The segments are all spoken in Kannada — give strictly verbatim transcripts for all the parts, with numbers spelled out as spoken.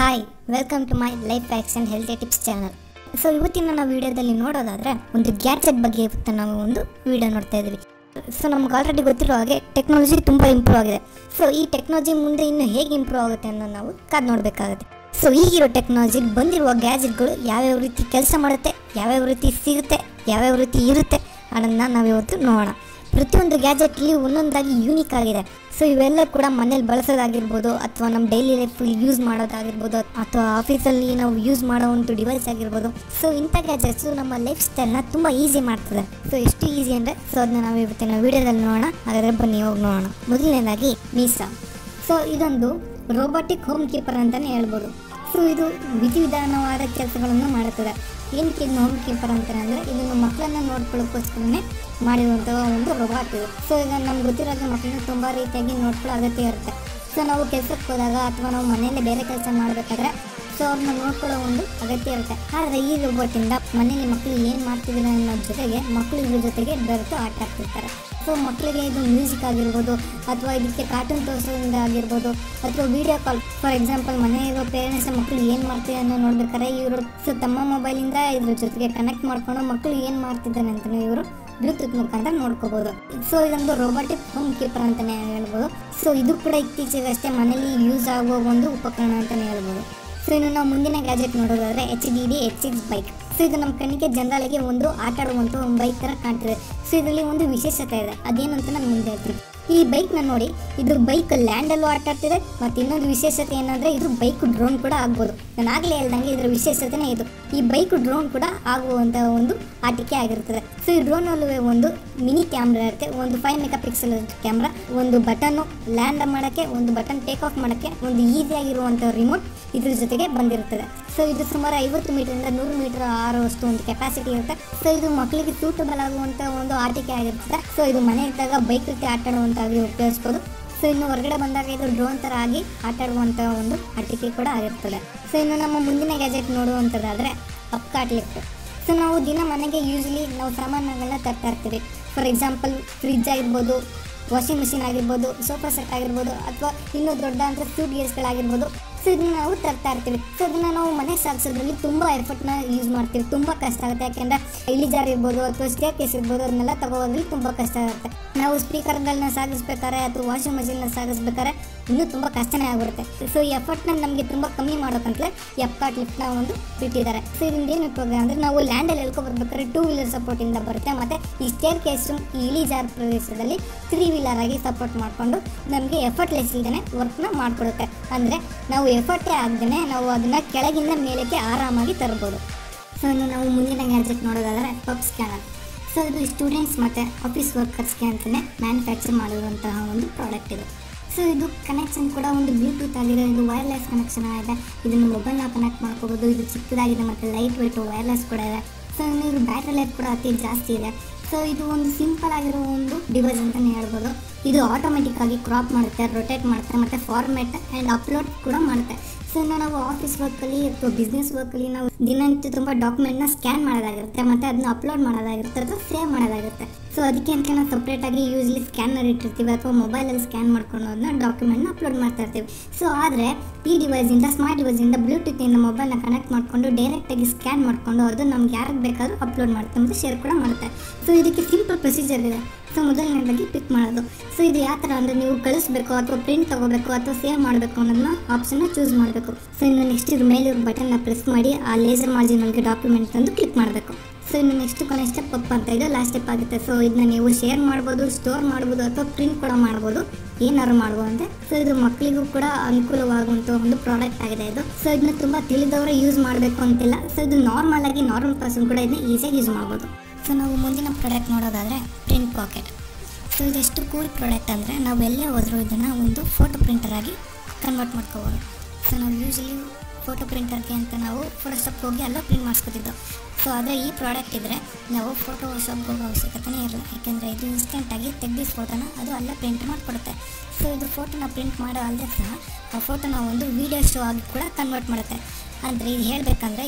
Hi welcome to my life facts and healthy tips channel. So ಇವತ್ತಿನ ನಾವು ವಿಡಿಯೋದಲ್ಲಿ ನೋಡೋದಾದರೆ ಒಂದು ಗ್ಯಾಡ್ಜೆಟ್ ಬಗ್ಗೆ ಇವತ್ತು ನಾವು ಒಂದು ವಿಡಿಯೋ ನೋಡ್ತಾ ಇದ್ದೀವಿ. ಸೊ ನಮ್ಗೆ ಆಲ್ರೆಡಿ ಗೊತ್ತಿರೋ ಹಾಗೆ ಟೆಕ್ನಾಲಜಿ ತುಂಬ ಇಂಪ್ರೂವ್ ಆಗಿದೆ. ಸೊ ಈ ಟೆಕ್ನಾಲಜಿ ಮುಂದೆ ಇನ್ನು ಹೇಗೆ ಇಂಪ್ರೂವ್ ಆಗುತ್ತೆ ಅನ್ನೋದು ನಾವು ಕಾದು ನೋಡಬೇಕಾಗುತ್ತೆ. ಸೊ ಈಗಿರೋ ಟೆಕ್ನಾಲಜಿ ಬಂದಿರುವ ಗ್ಯಾಜೆಟ್ಗಳು ಯಾವ್ಯಾವ ರೀತಿ ಕೆಲಸ ಮಾಡುತ್ತೆ, ಯಾವ್ಯಾವ ರೀತಿ ಸಿಗುತ್ತೆ, ಯಾವ್ಯಾವ ರೀತಿ ಇರುತ್ತೆ ಅನ್ನೋದನ್ನ ನಾವಿವತ್ತು ನೋಡೋಣ. ಪ್ರತಿಯೊಂದು ಗ್ಯಾಜೆಟ್ಲಿ ಒಂದೊಂದಾಗಿ ಯೂನಿಕ್ ಆಗಿದೆ. ಸೊ ಇವೆಲ್ಲ ಕೂಡ ಮನೇಲಿ ಬಳಸೋದಾಗಿರ್ಬೋದು, ಅಥವಾ ನಮ್ಮ ಡೈಲಿ ಲೈಫಲ್ಲಿ ಯೂಸ್ ಮಾಡೋದಾಗಿರ್ಬೋದು, ಅಥವಾ ಆಫೀಸಲ್ಲಿ ನಾವು ಯೂಸ್ ಮಾಡೋ ಒಂದು ಡಿವೈಸ್ ಆಗಿರ್ಬೋದು. ಸೊ ಇಂಥ ಗ್ಯಾಜೆಟ್ಸು ನಮ್ಮ ಲೈಫ್ ಸ್ಟೈಲ್ನ ತುಂಬ ಈಸಿ ಮಾಡ್ತದೆ. ಸೊ ಎಷ್ಟು ಈಸಿ ಅಂದರೆ ಸೊ ಅದನ್ನ ನಾವು ಇವತ್ತಿನ ವೀಡಿಯೋದಲ್ಲಿ ನೋಡೋಣ. ಹಾಗಾದರೆ ಬನ್ನಿ ಹೋಗಿ ನೋಡೋಣ. ಮೊದಲನೇದಾಗಿ ಮೀಸಾ. ಸೊ ಇದೊಂದು ರೋಬೋಟಿಕ್ ಹೋಮ್ ಕೀಪರ್ ಅಂತಲೇ ಹೇಳ್ಬೋದು. ಸೊ ಇದು ವಿಧಿವಿಧಾನವಾದ ಕೆಲಸಗಳನ್ನು ಮಾಡುತ್ತದೆ. ಏನಕ್ಕೆ ಇದನ್ನು ಹೋಮ್ ಕೀಪರ್ ಅಂತಾರೆ ಅಂದರೆ ಇದನ್ನು ಮಕ್ಕಳನ್ನು ನೋಡ್ಕೊಳ್ಳೋಕ್ಕೋಸ್ಕರನೇ ಮಾಡಿರುವಂಥ ಒಂದು ರೋಬೋಟ್ ಇದು. ಸೊ ಈಗ ನಮ್ಗೆ ಗೊತ್ತಿರೋದು ಮಕ್ಕಳನ್ನ ತುಂಬ ರೀತಿಯಾಗಿ ನೋಡ್ಕೊಳ್ಳೋ ಅಗತ್ಯ ಇರುತ್ತೆ. ಸೊ ನಾವು ಕೆಲಸಕ್ಕೆ ಹೋದಾಗ ಅಥವಾ ನಾವು ಮನೆಯಲ್ಲೇ ಬೇರೆ ಕೆಲಸ ಮಾಡಬೇಕಾದ್ರೆ ಸೊ ಅವ್ರನ್ನ ನೋಡ್ಕೊಳ್ಳೋ ಒಂದು ಅಗತ್ಯ ಇರುತ್ತೆ. ಆದರೆ ಈ ರೋಬೋಟಿಂದ ಮನೇಲಿ ಮಕ್ಕಳು ಏನು ಮಾಡ್ತಿದ್ದಾರೆ ಅನ್ನೋದ್ರ ಜೊತೆಗೆ ಮಕ್ಕಳು ಇದ್ರ ಜೊತೆಗೆ ಬೆರೆತು ಆಟ ಆಡ್ತಿರ್ತಾರೆ. ಸೊ ಮಕ್ಕಳಿಗೆ ಇದು ಮ್ಯೂಸಿಕ್ ಆಗಿರ್ಬೋದು, ಅಥವಾ ಇದಕ್ಕೆ ಕಾರ್ಟೂನ್ ತೋರಿಸೋದ್ರಿಂದ ಆಗಿರ್ಬೋದು, ಅಥವಾ ವೀಡಿಯೋ ಕಾಲ್. ಫಾರ್ ಎಕ್ಸಾಂಪಲ್ ಮನೆ ಇರೋ ಪೇರೆಂಟ್ಸ್ ಮಕ್ಕಳು ಏನು ಮಾಡ್ತಿದ್ದಾರೆ ಅನ್ನೋ ನೋಡ್ಬೇಕಾದ್ರೆ ಇವರು ಸೊ ತಮ್ಮ ಮೊಬೈಲಿಂದ ಇದ್ರ ಜೊತೆಗೆ ಕನೆಕ್ಟ್ ಮಾಡ್ಕೊಂಡು ಮಕ್ಕಳು ಏನು ಮಾಡ್ತಿದ್ದಾರೆ ಅಂತಲೇ ಇವರು ಬ್ಲೂಟೂತ್ ಮುಖಾಂತರ ನೋಡ್ಕೋಬೋದು. ಸೊ ಇದೊಂದು ರೋಬೋಟಿಕ್ ಹೋಮ್ ಕೀಪರ್ ಅಂತಲೇ ಹೇಳ್ಬೋದು. ಸೊ ಇದು ಕೂಡ ಇತ್ತೀಚೆಗಷ್ಟೇ ಮನೇಲಿ ಯೂಸ್ ಆಗೋ ಒಂದು ಉಪಕರಣ ಅಂತಲೇ ಹೇಳ್ಬೋದು. ಸೊ ಇನ್ನು ನಾವು ಮುಂದಿನ ಗ್ಯಾಜೆಟ್ ನೋಡೋದಾದರೆ H D D H six bike. So ಇದು ನಮ್ಮ ಕಣ್ಣಿಗೆ ಜನರಲ್ಗೆ ಒಂದು ಆಟ ಆಡುವಂಥ ಒಂದು ಬೈಕ್ ಥರ ಕಾಣ್ತಿದೆ. ಸೊ ಇದರಲ್ಲಿ ಒಂದು ವಿಶೇಷತೆ ಇದೆ, ಅದೇನು ಅಂತ ನಾನು ಮುಂದೆ ಹೇಳ್ತೀನಿ. ಈ ಬೈಕ್ನ ನೋಡಿ, ಇದು ಬೈಕ್ ಲ್ಯಾಂಡಲ್ಲೂ ಆಟ ಆಡ್ತಿದೆ. ಮತ್ತು ಇನ್ನೊಂದು ವಿಶೇಷತೆ ಏನಂದರೆ ಇದು ಬೈಕ್ ಡ್ರೋನ್ ಕೂಡ ಆಗ್ಬೋದು. ನಾನು ಆಗಲೇ ಹೇಳ್ದಂಗೆ ಇದರ ವಿಶೇಷತೆನೇ ಇದು. ಈ ಬೈಕ್ ಡ್ರೋನ್ ಕೂಡ ಆಗುವಂಥ ಒಂದು ಆಟಿಕೆ ಆಗಿರ್ತದೆ. ಸೊ ಈ ಡ್ರೋನಲ್ಲೂ ಒಂದು ಮಿನಿ ಕ್ಯಾಮ್ರಾ ಇರುತ್ತೆ, ಒಂದು ಫೈವ್ ಮೆಗಾ ಪಿಕ್ಸೆಲ್ ಕ್ಯಾಮ್ರಾ, ಒಂದು ಬಟನ್ನು ಲ್ಯಾಂಡ್ ಮಾಡೋಕ್ಕೆ, ಒಂದು ಬಟನ್ ಟೇಕ್ ಆಫ್ ಮಾಡೋಕ್ಕೆ, ಒಂದು ಈಸಿಯಾಗಿರುವಂಥ ರಿಮೋಟ್ ಇದ್ರ ಜೊತೆಗೆ ಬಂದಿರುತ್ತದೆ. ಸೊ ಇದು ಸುಮಾರು ಐವತ್ತು ಮೀಟರಿಂದ ನೂರು ಮೀಟರ್ ಆರುವಷ್ಟು ಒಂದು ಕೆಪಾಸಿಟಿ ಇರುತ್ತೆ. ಸೊ ಇದು ಮಕ್ಕಳಿಗೆ ಸೂಟಬಲ್ ಆಗುವಂಥ ಒಂದು ಆಟಿಕೆ ಆಗಿರ್ತದೆ. ಸೊ ಇದು ಮನೆ ಇದ್ದಾಗ ಬೈಕ್ ರೀತಿ ಆಟ ಆಡುವಂತಾಗಿ ಉಪಯೋಗಿಸ್ಬೋದು. ಸೊ ಇನ್ನು ಹೊರಗಡೆ ಬಂದಾಗ ಇದು ಡ್ರೋನ್ ಥರ ಆಗಿ ಆಟ ಆಡುವಂಥ ಒಂದು ಆಟಿಕೆ ಕೂಡ ಆಗಿರ್ತದೆ. ಸೊ ಇನ್ನು ನಮ್ಮ ಮುಂದಿನ ಗ್ಯಾಜೆಟ್ ನೋಡುವಂಥದ್ದಾದರೆ ಅಪ್ಕಾಟ್ ಲಿಫ್ಟ್. ಸೊ ನಾವು ದಿನ ಮನೆಗೆ ಯೂಶ್ವಲಿ ನಾವು ಸಾಮಾನುಗಳನ್ನ ತರ್ತಾ ಇರ್ತೀವಿ. ಫಾರ್ ಎಕ್ಸಾಂಪಲ್ ಫ್ರಿಜ್ ಆಗಿರ್ಬೋದು, ವಾಷಿಂಗ್ ಮಿಷಿನ್ ಆಗಿರ್ಬೋದು, ಸೋಫಾ ಸೆಟ್ ಆಗಿರ್ಬೋದು, ಅಥವಾ ಇನ್ನೂ ದೊಡ್ಡ ಅಂದರೆ ಸೂಟ್ ಕೇಸ್ಗಳಾಗಿರ್ಬೋದು. ಸೊ ಇದನ್ನ ನಾವು ತರ್ತಾ ಇರ್ತೀವಿ. ಸೊ ಅದನ್ನು ನಾವು ಮನೆ ಸಾಗಿಸೋದ್ರಲ್ಲಿ ತುಂಬ ಎಫರ್ಟ್ನ ಯೂಸ್ ಮಾಡ್ತೀವಿ. ತುಂಬ ಕಷ್ಟ ಆಗುತ್ತೆ, ಯಾಕೆಂದರೆ ಇಳಿಜಾರು ಇರ್ಬೋದು ಅಥವಾ ಸ್ಟೇರ್ ಕೇಸ್ ಇರ್ಬೋದು, ಅದನ್ನೆಲ್ಲ ತಗೋದ್ರಲ್ಲಿ ತುಂಬ ಕಷ್ಟ ಆಗುತ್ತೆ. ನಾವು ಸ್ಪೀಕರ್ಗಳನ್ನ ಸಾಗಿಸ್ಬೇಕಾದ್ರೆ ಅಥವಾ ವಾಷಿಂಗ್ ಮಿಷಿನ್ನ ಸಾಗಿಸ್ಬೇಕಾದ್ರೆ ಇನ್ನೂ ತುಂಬ ಕಷ್ಟನೇ ಆಗಿಬಿಡುತ್ತೆ. ಸೊ ಈ ಎಫರ್ಟ್ನ ನಮಗೆ ತುಂಬ ಕಮ್ಮಿ ಮಾಡೋಕ್ಕಂತಲೇ ಈ ಅಪ್ಕಾಟ್ ಲಿಫ್ಟ್ನ ಒಂದು ಬಿಟ್ಟಿದ್ದಾರೆ. ಸೊ ಇದರಿಂದ ಏನು ಉಪಯೋಗ ಅಂದರೆ ನಾವು ಲ್ಯಾಂಡಲ್ಲಿ ಎಳ್ಕೊಬರ್ಬೇಕಾದ್ರೆ ಟೂ ವೀಲರ್ ಸಪೋರ್ಟಿಂದ ಬರುತ್ತೆ. ಮತ್ತು ಈ ಸ್ಟೇರ್ ಕೇಸು ಈ ಇಳಿಜಾರು ಪ್ರದೇಶದಲ್ಲಿ ತ್ರೀ ವೀಲರ್ ಆಗಿ ಸಪೋರ್ಟ್ ಮಾಡಿಕೊಂಡು ನಮಗೆ ಎಫರ್ಟ್ಲೆಸ್ ಇಲ್ಲದೇ ವರ್ಕ್ನ ಮಾಡಿಕೊಡುತ್ತೆ. ಅಂದರೆ ನಾವು ಎಫರ್ಟೇ ಆಗದೇ ನಾವು ಅದನ್ನು ಕೆಳಗಿಂದ ಮೇಲಕ್ಕೆ ಆರಾಮಾಗಿ ತರ್ಬೋದು. ಸೊ ಇನ್ನು ನಾವು ಮುಂದಿನ ಗ್ಯಾಜೆಟ್ ನೋಡೋದಾದರೆ ಪಬ್ ಸ್ಕ್ಯಾನರ್. ಸೊ ಇದು ಸ್ಟೂಡೆಂಟ್ಸ್ ಮತ್ತು ಆಫೀಸ್ ವರ್ಕರ್ಸ್ಗೆ ಅಂತಲೇ ಮ್ಯಾನುಫ್ಯಾಕ್ಚರ್ ಮಾಡಿರುವಂತಹ ಒಂದು ಪ್ರಾಡಕ್ಟ್ ಇದು. ಸೊ ಇದು ಕನೆಕ್ಷನ್ ಕೂಡ ಒಂದು ಬ್ಲೂಟೂತ್ ಆಗಿದೆ, ಇದು ವೈರ್ಲೆಸ್ ಕನೆಕ್ಷನ್ ಆಗಿದೆ. ಇದನ್ನು ಮೊಬೈಲ್ನ ಕನೆಕ್ಟ್ ಮಾಡ್ಕೋಬೋದು. ಇದು ಚಿಕ್ಕದಾಗಿದೆ ಮತ್ತು ಲೈಟ್ ವೆಯ್ಟ್ ವೈರ್ಲೆಸ್ ಕೂಡ ಇದೆ. ಸೊ ಇನ್ನು ಇದು ಬ್ಯಾಟ್ರಿ ಲೈಫ್ ಕೂಡ ಅತಿ ಜಾಸ್ತಿ ಇದೆ. ಸೊ ಇದು ಒಂದು ಸಿಂಪಲ್ ಆಗಿರೋ ಒಂದು ಡಿವೈಸ್ ಅಂತಲೇ ಹೇಳ್ಬೋದು. ಇದು ಆಟೋಮೆಟಿಕ್ ಆಗಿ ಕ್ರಾಪ್ ಮಾಡುತ್ತೆ, ರೊಟೇಟ್ ಮಾಡುತ್ತೆ, ಮತ್ತು ಫಾರ್ಮೆಟ್ ಆ್ಯಂಡ್ ಅಪ್ಲೋಡ್ ಕೂಡ ಮಾಡುತ್ತೆ. ಸೊ ಇನ್ನು ನಾವು ಆಫೀಸ್ ವರ್ಕಲ್ಲಿ ಅಥವಾ ಬಿಸ್ನೆಸ್ ವರ್ಕಲ್ಲಿ ನಾವು ದಿನನಿತ್ಯ ತುಂಬ ಡಾಕ್ಯುಮೆಂಟ್ನ ಸ್ಕ್ಯಾನ್ ಮಾಡೋದಾಗಿರುತ್ತೆ, ಮತ್ತು ಅದನ್ನ ಅಪ್ಲೋಡ್ ಮಾಡೋದಾಗಿರುತ್ತೆ ಅಥವಾ ಸೇವ್ ಮಾಡೋದಾಗಿರುತ್ತೆ. ಸೊ ಅದಕ್ಕೆ ಅಂತ ನಾವು ಸಪ್ರೇಟಾಗಿ ಯೂಸ್ಲಿ ಸ್ಕ್ಯಾನರ್ ಇಟ್ಟಿರ್ತೀವಿ, ಅಥವಾ ಮೊಬೈಲಲ್ಲಿ ಸ್ಕ್ಯಾನ್ ಮಾಡ್ಕೊಂಡು ಅದನ್ನ ಡಾಕ್ಯುಮೆಂಟ್ನ ಅಪ್ಲೋಡ್ ಮಾಡ್ತಾ ಇರ್ತೀವಿ. ಸೊ ಆದರೆ ಈ ಡಿವೈಸಿಂದ ಸ್ಮಾರ್ಟ್ ಡಿವೈಸಿಂದ ಬ್ಲೂಟೂತಿಂದ ಮೊಬೈಲ್ನ ಕನೆಕ್ಟ್ ಮಾಡಿಕೊಂಡು ಡೈರೆಕ್ಟಾಗಿ ಸ್ಕ್ಯಾನ್ ಮಾಡಿಕೊಂಡು ಅದು ನಮ್ಗೆ ಯಾರಿಗೆ ಬೇಕಾದರೂ ಅಪ್ಲೋಡ್ ಮಾಡುತ್ತೆ ಮತ್ತು ಶೇರ್ ಕೂಡ ಮಾಡುತ್ತೆ. ಸೊ ಇದಕ್ಕೆ ಸಿಂಪಲ್ ಪ್ರೊಸೀಜರ್ ಇದೆ. ಸೊ ಮೊದಲನೇದಾಗಿ ಪಿಕ್ ಮಾಡೋದು. ಸೊ ಇದು ಯಾವ ಥರ ಅಂದರೆ ನೀವು ಕಳಿಸ್ಬೇಕು ಅಥವಾ ಪ್ರಿಂಟ್ ತೊಗೋಬೇಕು ಅಥವಾ ಸೇವ್ ಮಾಡಬೇಕು ಅನ್ನೋದನ್ನ ಆಪ್ಷನ್ನ ಚೂಸ್ ಮಾಡಬೇಕು. ಸೊ ಇನ್ನು ನೆಕ್ಸ್ಟ್ ಇದ್ರ ಮೇಲೆ ಬಟನ್ನ ಪ್ರೆಸ್ ಮಾಡಿ ಆ ಲೇಸರ್ ಮಾರ್ಜಿನಲ್ಲಿ ಡಾಕ್ಯುಮೆಂಟ್ ತಂದು ಕ್ಲಿಕ್ ಮಾಡಬೇಕು. ಸೊ ಇನ್ನು ನೆಕ್ಸ್ಟ್ ಕೊನೆ ಸ್ಟೆಪ್ ಅಪ್ ಅಂತ ಇದೆ, ಲಾಸ್ಟ್ ಸ್ಟೆಪ್ ಆಗುತ್ತೆ. ಸೊ ಇದನ್ನ ನೀವು ಶೇರ್ ಮಾಡ್ಬೋದು, ಸ್ಟೋರ್ ಮಾಡ್ಬೋದು, ಅಥವಾ ಪ್ರಿಂಟ್ ಕೂಡ ಮಾಡ್ಬೋದು, ಏನಾದ್ರು ಮಾಡ್ಬೋದು ಅಂತೆ. ಸೊ ಇದು ಮಕ್ಕಳಿಗೂ ಕೂಡ ಅನುಕೂಲವಾಗುವಂಥ ಒಂದು ಪ್ರಾಡಕ್ಟ್ ಆಗಿದೆ ಇದು. ಸೊ ಇದನ್ನ ತುಂಬ ತಿಳಿದವರೇ ಯೂಸ್ ಮಾಡಬೇಕು ಅಂತಿಲ್ಲ. ಸೊ ಇದು ನಾರ್ಮಲ್ ಆಗಿ ನಾರ್ಮಲ್ ಪರ್ಸನ್ ಕೂಡ ಇದನ್ನ ಈಸಿಯಾಗಿ ಯೂಸ್ ಮಾಡ್ಬೋದು. ಸೊ ನಾವು ಮುಂದಿನ ಪ್ರಾಡಕ್ಟ್ ನೋಡೋದಾದರೆ ಪ್ರಿಂಟ್ ಪಾಕೆಟ್. ಸೊ ಇದೆಷ್ಟು ಕೂಲ್ ಪ್ರಾಡಕ್ಟ್ ಅಂದರೆ ನಾವು ಎಲ್ಲೇ ಹೋದರೂ ಇದನ್ನು ಒಂದು ಫೋಟೋ ಪ್ರಿಂಟರ್ ಆಗಿ ಕನ್ವರ್ಟ್ ಮಾಡ್ಕೋಬೋದು. ಸೊ ನಾವು ಯೂಶ್ವಲಿ ಫೋಟೋ ಪ್ರಿಂಟರ್ಗೆ ಅಂತ ನಾವು ಫೋಟೋ ಶಾಪ್ಗೆ ಹೋಗಿ ಎಲ್ಲ ಪ್ರಿಂಟ್ ಮಾಡಿಸ್ಕೊತಿದ್ದೆವು. ಸೊ ಆದರೆ ಈ ಪ್ರಾಡಕ್ಟ್ ಇದ್ದರೆ ನಾವು ಫೋಟೋ ಶಾಪ್ಗೆ ಹೋಗೋ ಅವಶ್ಯಕತೆನೇ ಇರಲ್ಲ, ಯಾಕೆಂದರೆ ಇದು ಇನ್ಸ್ಟೆಂಟಾಗಿ ತೆಗೆದಿದ್ದ ಫೋಟೋನ ಅದು ಅಲ್ಲೇ ಪ್ರಿಂಟ್ ಮಾಡಿಕೊಡುತ್ತೆ. ಸೊ ಇದು ಫೋಟೋನ ಪ್ರಿಂಟ್ ಮಾಡೋ ಅಲ್ಲದೆ ಸಹ ಆ ಫೋಟೋನ ಒಂದು ವೀಡಿಯೋ ಶೋ ಆಗಿ ಕೂಡ ಕನ್ವರ್ಟ್ ಮಾಡುತ್ತೆ. ಅಂದರೆ ಇದು ಹೇಳಬೇಕಂದ್ರೆ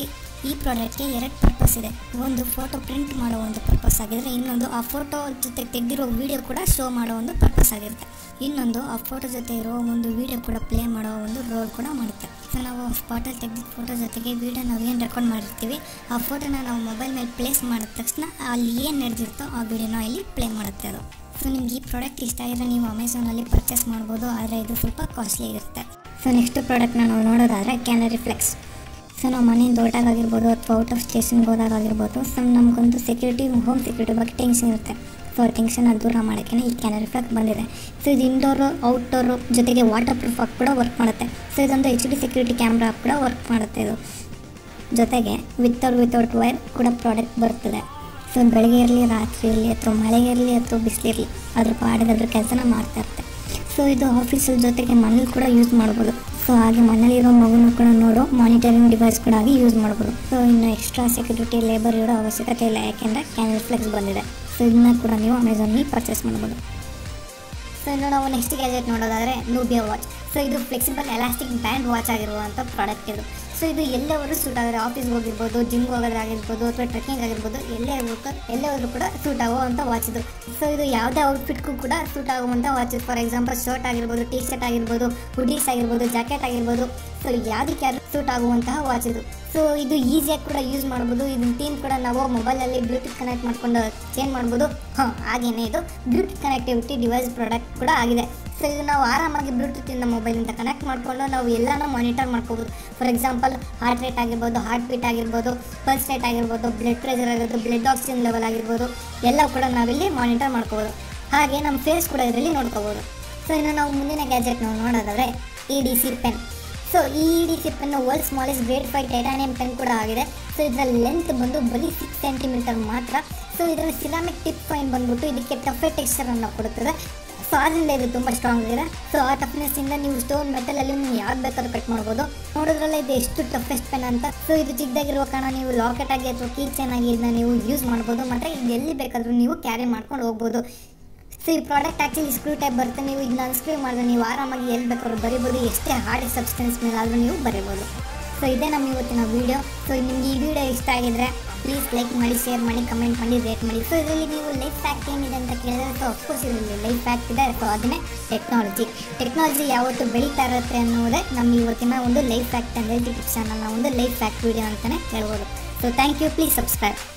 ಈ ಪ್ರಾಡಕ್ಟ್ಗೆ ಎರಡು ಪರ್ಪಸ್ ಇದೆ. ಒಂದು ಫೋಟೋ ಪ್ರಿಂಟ್ ಮಾಡೋ ಒಂದು ಪರ್ಪಸ್ ಆಗಿದ್ರೆ, ಇನ್ನೊಂದು ಆ ಫೋಟೋ ಜೊತೆ ತೆಗೆದಿರೋ ವಿಡಿಯೋ ಕೂಡ ಶೋ ಮಾಡೋ ಒಂದು ಪರ್ಪಸ್ ಆಗಿರುತ್ತೆ. ಇನ್ನೊಂದು ಆ ಫೋಟೋ ಜೊತೆ ಇರೋ ಒಂದು ವಿಡಿಯೋ ಕೂಡ ಪ್ಲೇ ಮಾಡೋ ಒಂದು ರೋಲ್ ಕೂಡ ಮಾಡುತ್ತೆ. ಸೊ ನಾವು ಸ್ಪಾಟಲ್ಲಿ ತೆಗೆದಿದ್ದ ಫೋಟೋ ಜೊತೆಗೆ ವಿಡಿಯೋ ನಾವು ಏನು ರೆಕಾರ್ಡ್ ಮಾಡಿರ್ತೀವಿ, ಆ ಫೋಟೋನ ನಾವು ಮೊಬೈಲ್ ಮೇಲೆ ಪ್ಲೇಸ್ ಮಾಡಿದ ತಕ್ಷಣ ಅಲ್ಲಿ ಏನು ನಡೆದಿರುತ್ತೋ ಆ ವಿಡಿಯೋನ ಇಲ್ಲಿ ಪ್ಲೇ ಮಾಡುತ್ತೆ ಅದು. ಸೊ ನಿಮ್ಗೆ ಈ ಪ್ರಾಡಕ್ಟ್ ಇಷ್ಟ ಆಗಿದ್ರೆ ನೀವು ಅಮೆಝಾನಲ್ಲಿ ಪರ್ಚೇಸ್ ಮಾಡ್ಬೋದು, ಆದರೆ ಇದು ಸ್ವಲ್ಪ ಕಾಸ್ಟ್ಲಿ ಇರುತ್ತೆ. ಸೊ ನೆಕ್ಸ್ಟ್ ಪ್ರಾಡಕ್ಟ್ನ ನಾವು ನೋಡೋದಾದರೆ ಕ್ಯಾನರಿ ಫ್ಲೆಕ್ಸ್. ಸೊ ನಾವು ಮನೆಯಿಂದ ಹೊರಟಾಗಿರ್ಬೋದು ಅಥವಾ ಔಟ್ ಆಫ್ ಸ್ಟೇಷನ್ಗೆ ಹೋದಾಗಿರ್ಬೋದು, ಸೊ ನಮಗೊಂದು ಸೆಕ್ಯೂರಿಟಿ, ಹೋಮ್ ಸೆಕ್ಯೂರಿಟಿ ಬಗ್ಗೆ ಟೆನ್ಷನ್ ಇರುತ್ತೆ. ಸೊ ಆ ಟೆನ್ಷನ್ನ ದೂರ ಮಾಡೋಕ್ಕೆ ಈ ಕ್ಯಾನರಿ ಫ್ಲೆಕ್ಸ್ ಬಂದಿದೆ. ಸೊ ಇದು ಇಂಡೋರು ಔಟ್ಡೋರು ಜೊತೆಗೆ ವಾಟರ್ ಪ್ರೂಫ್ ಆಗಿ ಕೂಡ ವರ್ಕ್ ಮಾಡುತ್ತೆ. ಸೊ ಇದೊಂದು ಎಚ್ ಡಿ ಸೆಕ್ಯೂರಿಟಿ ಕ್ಯಾಮ್ರಾ ಕೂಡ ವರ್ಕ್ ಮಾಡುತ್ತೆ. ಇದು ಜೊತೆಗೆ ವಿತೌಟ್ ವಿತೌಟ್ ವೈರ್ ಕೂಡ ಪ್ರಾಡಕ್ಟ್ ಬರ್ತದೆ. ಸೊ ಬೆಳಗ್ಗೆ ಇರಲಿ, ರಾತ್ರಿ ಇರಲಿ, ಅಥವಾ ಮಳೆ ಇರಲಿ ಅಥವಾ ಬಿಸಿಲಿರಲಿ, ಅದ್ರ ಪಾಡಿಗೆ ಅದ್ರ ಕೆಲಸನ ಮಾಡ್ತಾ ಇರುತ್ತೆ. ಸೊ ಇದು ಆಫೀಸಲ್ಲಿ ಜೊತೆಗೆ ಮನೇಲಿ ಕೂಡ ಯೂಸ್ ಮಾಡ್ಬೋದು. ಸೊ ಹಾಗೆ ಮನೇಲಿರೋ ಮಗುನೂ ಕೂಡ ನೋಡೋ ಮಾನಿಟರಿಂಗ್ ಡಿವೈಸ್ ಕೂಡ ಆಗಿ ಯೂಸ್ ಮಾಡ್ಬೋದು. ಸೊ ಇನ್ನು ಎಕ್ಸ್ಟ್ರಾ ಸೆಕ್ಯೂರಿಟಿ ಲೇಬರ್ ಇರೋ ಅವಶ್ಯಕತೆ ಇಲ್ಲ, ಯಾಕೆಂದರೆ ಕ್ಯಾನರಿ ಫ್ಲೆಕ್ಸ್ ಬಂದಿದೆ. ಸೊ ಇದನ್ನ ಕೂಡ ನೀವು ಅಮೆಝಾನಲ್ಲಿ ಪರ್ಚೇಸ್ ಮಾಡ್ಬೋದು. ಸೊ ಇನ್ನು ನಾವು ನೆಕ್ಸ್ಟ್ ಗ್ಯಾಜೆಟ್ ನೋಡೋದಾದರೆ ನೂಬಿಯಾ ವಾಚ್. ಸೊ ಇದು ಫ್ಲೆಕ್ಸಿಬಲ್ ಎಲಾಸ್ಟಿಕ್ ಬ್ಯಾಂಡ್ ವಾಚ್ ಆಗಿರುವಂಥ ಪ್ರಾಡಕ್ಟ್ ಇದು. ಸೊ ಇದು ಎಲ್ಲವರು ಸೂಟ್ ಆದರೆ, ಆಫೀಸ್ಗೆ ಹೋಗಿರ್ಬೋದು, ಜಿಮ್ಗೆ ಹೋಗೋದಾಗಿರ್ಬೋದು, ಅಥವಾ ಟ್ರೆಕ್ಕಿಂಗ್ ಆಗಿರ್ಬೋದು, ಎಲ್ಲೇ ಹೋಗ್ಬೇಕು ಎಲ್ಲೇ ಹೋದ್ರೂ ಕೂಡ ಸೂಟ್ ಆಗುವಂಥ ವಾಚ್ ಇದು. ಸೊ ಇದು ಯಾವುದೇ ಔಟ್ಫಿಟ್ಗೂ ಕೂಡ ಸೂಟ್ ಆಗುವಂಥ ವಾಚ್ ಇದು. ಫಾರ್ ಎಕ್ಸಾಂಪಲ್ ಶರ್ಟ್ ಆಗಿರ್ಬೋದು, ಟೀ ಶರ್ಟ್ ಆಗಿರ್ಬೋದು, ಹುಡೀಸ್ ಆಗಿರ್ಬೋದು, ಜಾಕೆಟ್ ಆಗಿರ್ಬೋದು, ಸೊ ಯಾವುದಕ್ಕೆ ಯಾರು ಸೂಟ್ ಆಗುವಂತಹ ವಾಚ್ ಇದು. ಸೊ ಇದು ಈಸಿಯಾಗಿ ಕೂಡ ಯೂಸ್ ಮಾಡ್ಬೋದು. ಇದನ್ನ ಥೀಮ್ ಕೂಡ ನಾವು ಮೊಬೈಲಲ್ಲಿ ಬ್ಲೂಟೂತ್ ಕನೆಕ್ಟ್ ಮಾಡ್ಕೊಂಡು ಚೇಂಜ್ ಮಾಡ್ಬೋದು. ಹಾಂ, ಹಾಗೇನೆ ಇದು ಬ್ಲೂಟೂತ್ ಕನೆಕ್ಟಿವಿಟಿ ಡಿವೈಸ್ ಪ್ರಾಡಕ್ಟ್ ಕೂಡ ಆಗಿದೆ. ಸೊ ಇದು ನಾವು ಆರಾಮಾಗಿ ಬ್ಲೂಟೂತಿಂದ ಮೊಬೈಲಿಂದ ಕನೆಕ್ಟ್ ಮಾಡಿಕೊಂಡು ನಾವು ಎಲ್ಲನೂ ಮಾನಿಟರ್ ಮಾಡ್ಕೋಬೋದು. ಫಾರ್ ಎಕ್ಸಾಂಪಲ್ ಹಾರ್ಟ್ ರೇಟ್ ಆಗಿರ್ಬೋದು, ಹಾರ್ಟ್ ಬೀಟ್ ಆಗಿರ್ಬೋದು, ಪಲ್ಸ್ ರೇಟ್ ಆಗಿರ್ಬೋದು, ಬ್ಲಡ್ ಪ್ರೆಷರ್ ಆಗಿರ್ಬೋದು, ಬ್ಲಡ್ ಆಕ್ಸಿಜನ್ ಲೆವೆಲ್ ಆಗಿರ್ಬೋದು, ಎಲ್ಲ ಕೂಡ ನಾವಿಲ್ಲಿ ಮಾನಿಟರ್ ಮಾಡ್ಕೋಬೋದು. ಹಾಗೆ ನಮ್ಮ ಫೇಸ್ ಕೂಡ ಇದರಲ್ಲಿ ನೋಡ್ಕೋಬೋದು. ಸೊ ಇನ್ನು ನಾವು ಮುಂದಿನ ಗ್ಯಾಜೆಟ್ ನಾವು ನೋಡೋದಾದರೆ E D C pen. So ಈ E D C pen world smallest grade five titanium pen ಕೂಡ ಆಗಿದೆ. ಸೊ ಇದರ ಲೆಂತ್ ಬಂದು ಬರೀ ಸಿಕ್ಸ್ ಸೆಂಟಿಮೀಟರ್ ಮಾತ್ರ. ಸೊ ಇದರ ಸಿರಾಮಿಕ್ ಟಿಪ್ ಫೈನ್ ಬಂದ್ಬಿಟ್ಟು ಇದಕ್ಕೆ ಟಫೆ ಟೆಕ್ಸ್ಚರನ್ನು ಕೊಡುತ್ತದೆ. ಸೊ ಆದ್ದರಿಂದ ಇದು ತುಂಬ ಸ್ಟ್ರಾಂಗ್ ಆಗಿದೆ. ಸೊ ಆ ಟಫ್ನೆಸ್ಸಿಂದ ನೀವು ಸ್ಟೋನ್ ಮೆಟಲಲ್ಲಿ ನೀವು ಯಾವ್ದು ಬೇಕಾದ್ರೂ ಕಟ್ ಮಾಡ್ಬೋದು. ನೋಡೋದ್ರಲ್ಲ ಇದು ಎಷ್ಟು ಟಫೆಸ್ಟ್ ಪೆನ್ ಅಂತ. ಸೊ ಇದು ಚಿಕ್ಕದಾಗಿರುವ ಕಾರಣ ನೀವು ಲಾಕೆಟ್ ಆಗಿ ಅಥವಾ ಕೀ ಚೈನ್ ಆಗಿ ಇದನ್ನ ನೀವು ಯೂಸ್ ಮಾಡ್ಬೋದು, ಮತ್ತು ಇದು ಎಲ್ಲಿ ಬೇಕಾದರೂ ನೀವು ಕ್ಯಾರಿ ಮಾಡ್ಕೊಂಡು ಹೋಗ್ಬೋದು. ಸೊ ಈ ಪ್ರಾಡಕ್ಟ್ ಆ್ಯಕ್ಚುಲಿ ಸ್ಕ್ರೂ ಟೈಪ್ ಬರುತ್ತೆ. ನೀವು ಇದನ್ನ ಅನ್ಸ್ಕ್ರೂ ಮಾಡಿದ್ರೆ ನೀವು ಆರಾಮಾಗಿ ಎಲ್ಲಿ ಬೇಕಾದ್ರೂ ಬರೀಬೋದು, ಎಷ್ಟೇ ಹಾರ್ಡ್ ಸಬ್ಸ್ಟೆನ್ಸ್ ಮೇಲಾದರೂ ನೀವು ಬರೀಬೋದು. ಸೊ ಇದೇ ನಮ್ಮ ಇವತ್ತಿನ ವೀಡಿಯೋ. ಸೊ ನಿಮಗೆ ಈ ವಿಡಿಯೋ ಇಷ್ಟ ಆಗಿದ್ರೆ ಪ್ಲೀಸ್ ಲೈಕ್ ಮಾಡಿ, ಶೇರ್ ಮಾಡಿ, ಕಮೆಂಟ್ ಮಾಡಿ, ರೇಟ್ ಮಾಡಿ. ಸೊ ಇದರಲ್ಲಿ ನೀವು ಲೈಫ್ ಫ್ಯಾಕ್ಟ್ ಏನಿದೆ ಅಂತ ಕೇಳಿದ್ರೆ, ಸೊ ಅಫ್ಕೋರ್ಸ್ ಇದರಲ್ಲಿ ಲೈಫ್ ಫ್ಯಾಕ್ಟ್ ಇದೆ. ಸೊ ಅದನ್ನೇ ಟೆಕ್ನಾಲಜಿ ಟೆಕ್ನಾಲಜಿ ಯಾವತ್ತು ಬೆಳೀತಾ ಇರುತ್ತೆ ಅನ್ನೋದೇ ನಮ್ಮ ಇವತ್ತಿನ ಒಂದು life fact and health tips ಚಾನಲ್ನ ಒಂದು ಲೈಫ್ ಫ್ಯಾಕ್ಟ್ ವೀಡಿಯೋ ಅಂತಲೇ ಹೇಳ್ಬೋದು. So thank you, please subscribe.